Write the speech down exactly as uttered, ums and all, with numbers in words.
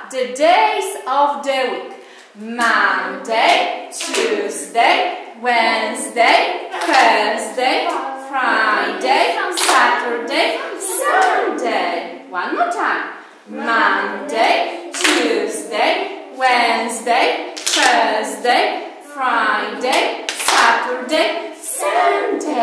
the days of the week. Monday, Tuesday, Wednesday, Thursday, Friday, Saturday, Sunday. One more time. Monday, Tuesday, Wednesday, Thursday, Friday, Saturday, Sunday.